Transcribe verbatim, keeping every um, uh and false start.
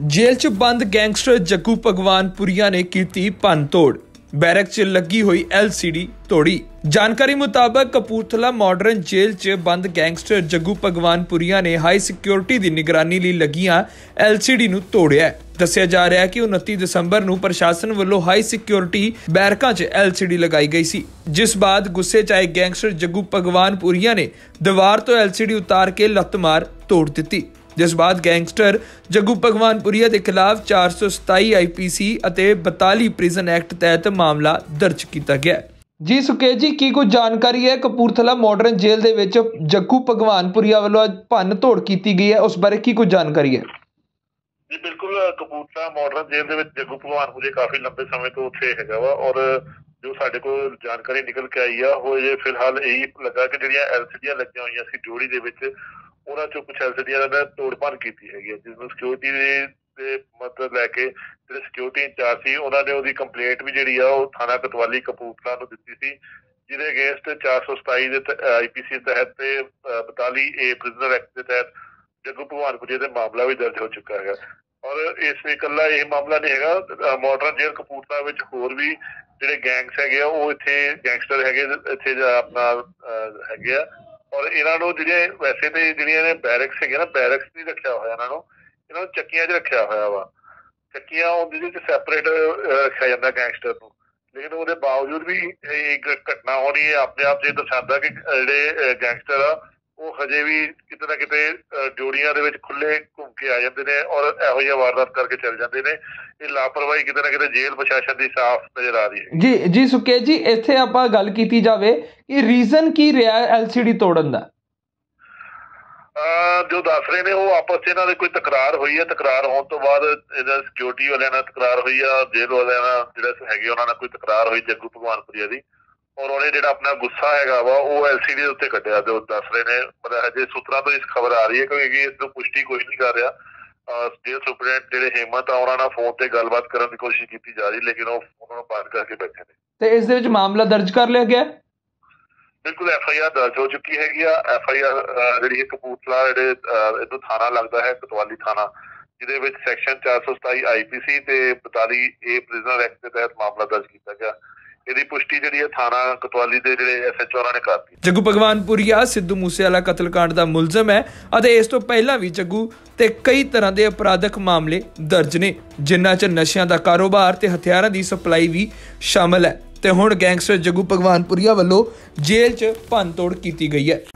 Jail च बंद gangster Jaggu Bhagwanpuria ने की भन तोड़। बैरक च लगी हुई एल सी डी तोड़ी। जानकारी मुताबक कपूरथला मॉडर्न जेल च बंद गैंगस्टर जग्गू भगवानपुरिया ने हाई सिक्योरिटी की निगरानी लई लगियां एल सी डी नूं तोड़िया। दस्सिया जा रहा है कि उनतीस दसंबर नूं प्रशासन वालों हाई सिक्योरिटी बैरकां च एल सी डी लगाई गई सी, जिस बाद गुस्से च आए गैंगस्टर जग्गू भगवानपुरिया ने दीवार तो एल सी डी उतार के लत्त मार तोड़ दी, जिस बाद गैंगस्टर जग्गू भगवानपुरिया के खिलाफ चार सौ सताई आई पी सी बताली प्रिजन एक्ट तहत मामला दर्ज किया गया। जी सुकेश जी, की कुछ जानकारी है कपूरथला मॉडर्न जेल दे विच जग्गू भगवानपुरिया वालों भन तोड़ की गई है, उस बारे की कुछ जानकारी है? जी बिल्कुल, कपूरथला मॉडर्न जेल दे विच जग्गू भगवानपुरिया काफी लंबे समय तो उत्थे हैगा वा और जो साडे कोल जानकारी निकल के आई है वो ये फिलहाल यही लगा कि जिहड़ियां एल सी डी लगियां होईयां सी जोड़ी दे विच ਉਹਨਾਂ ਚੋਂ ਕੁਝ ਐਲਸੀਡੀਆਂ ਦਾ ਤੋੜ ਭੰਨ ਕੀਤੀ ਹੈਗੀ ਹੈ, ਜਿਸ ਨੂੰ ਸਿਕਿਉਰਿਟੀ ਦੇ ਮਤਲਬ ਲੈ ਕੇ ਜਿਹੜੇ ਸਿਕਿਉਰਿਟੀ ਇੰਚਾਰਜ ਸੀ ਉਹਨਾਂ ਨੇ ਉਹਦੀ ਕੰਪਲੇਂਟ ਵੀ ਜਿਹੜੀ ਆ ਉਹ ਥਾਣਾ ਕਤਵਾਲੀ ਕਪੂਰਥਲਾ ਨੂੰ ਦਿੱਤੀ ਸੀ, ਜਿਹਦੇ ਅਗੇਂਸਟ ਚਾਰ ਸੌ ਸਤਾਈ ਦੇ ਆਈ ਪੀ ਸੀ ਤਹਿਤ ਤੇ ਬਤਾਲੀ ਏ ਪ੍ਰਿਜ਼ਨਰ ਐਕਟ ਦੇ ਤਹਿਤ ਜੱਗੂ ਭਗਵਾਨਪੁਰੀਆ ਦੇ ਮਾਮਲਾ ਵੀ ਦਰਜ ਹੋ ਚੁੱਕਾ ਹੈਗਾ। ਔਰ ਇਸ ਇਕੱਲਾ ਇਹ ਮਾਮਲਾ ਨਹੀਂ ਹੈਗਾ, ਮਾਡਰਨ ਜੇਲ੍ਹ ਕਪੂਰਥਲਾ ਵਿੱਚ ਹੋਰ ਵੀ ਜਿਹੜੇ ਗੈਂਗਸ ਹੈਗੇ ਆ ਉਹ ਇੱਥੇ ਗੈਂਗਸਟਰ ਹੈਗੇ ਇੱਥੇ ਆਪਣਾ ਹੈਗੇ ਆ। और इन्हों जो वैसे तो जिहड़ियां ने बैरक्स है ना, बैरक्स नहीं रखा हुआ इन्हों इन्हों चक्कियां च रखा हुआ वा। चक्कियां जिहदे सैपरेट रखा जाता गैंगस्टर को, लेकिन उसके बावजूद भी एक घटना होनी है अपने आप जो दर्शाता कि जिहड़े गैंगस्टर आ वो हजे भी किते ना किते जोड़ियां दे विच खुले घूम के आ जाते हैं और इहो जिहा वारदात करके चल जाते हैं। ये लापरवाही किते ना किते जेल प्रशासन की साफ नजर आ रही है। जी जी सुकेश जी, इत्थे आपां गल कीती जावे कि रीजन की रहा एल सी डी तोड़न दा? जो दस रहे ने वो आपस च इन्हां दी कोई तकरार हुई है, तकरार होने तो बाद सिक्योरिटी वालियां नाल तकरार हुई है, जेल वालियां नाल जिहड़े हैगे उन्हां नाल कोई तकरार हुई जग्गू भगवानपुरिया दी, और उन्हें जो अपना गुस्सा है वा वो एल सी डी उत्ते कढ़िया। जो दस रहे ने मतलब हजे सूत्रों तो इस खबर आ रही है क्योंकि इसको पुष्टि कोई नहीं कर रहा। जेल सुपरडेंट जो हेमंत आ उन्होंने फोन पर गलबात करने की कोशिश की जा रही, लेकिन वो उन्होंने बंद करके बैठे ने। तो इस दे विच मामला दर्ज कर लिया गया? बिल्कुल, एफ आई आर दर्ज हो चुकी हैगी। एफ आई आर जी कपूरथला जो थाना लगता है कतवाली थाना, जिहदे विच सैक्शन चार सौ सताई आई पी सी ते बताली ए प्रिजनर एक्ट के तहत मामला दर्ज किया गया। ਇਹਦੀ ਪੁਸ਼ਟੀ ਜਿਹੜੀ ਹੈ ਥਾਣਾ ਕਤਵਾਲੀ ਦੇ ਜਿਹੜੇ ਐਸ ਐਚ ਓ ਨੇ ਕਰਤੀ। ਜੱਗੂ ਭਗਵਾਨਪੁਰੀਆ ਸਿੱਧੂ ਮੂਸੇਵਾਲਾ ਕਤਲकांड ਦਾ ਮੁਲਜ਼ਮ ਹੈ ਅਤੇ ਇਸ ਤੋਂ ਪਹਿਲਾਂ ਵੀ ਜੱਗੂ ਤੇ ਕਈ ਤਰ੍ਹਾਂ ਦੇ ਅਪਰਾਧਕ ਮਾਮਲੇ ਦਰਜ ਨੇ, ਜਿਨ੍ਹਾਂ 'ਚ ਨਸ਼ਿਆਂ ਦਾ ਕਾਰੋਬਾਰ ਤੇ ਹਥਿਆਰਾਂ ਦੀ ਸਪਲਾਈ ਵੀ ਸ਼ਾਮਲ ਹੈ। ਤੇ ਹੁਣ ਗੈਂਗਸਟਰ ਜੱਗੂ ਭਗਵਾਨਪੁਰੀਆ ਵੱਲੋਂ ਜੇਲ੍ਹ 'ਚ ਭੰਨ ਤੋੜ ਕੀਤੀ ਗਈ ਹੈ।